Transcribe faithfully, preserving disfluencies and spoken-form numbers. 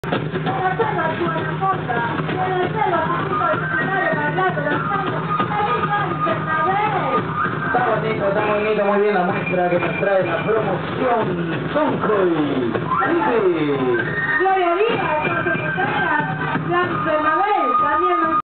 Está bonito, está bonito, muy bien la muestra que nos trae la promoción Soncoy. Gloria Díaz, José Contreras, Blanco